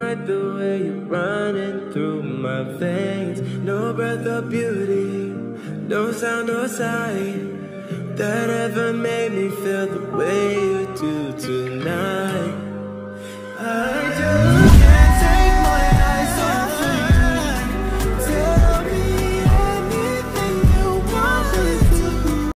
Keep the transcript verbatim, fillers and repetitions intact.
Like the way you're running through my veins. No breath of beauty, no sound or sight that ever made me feel the way you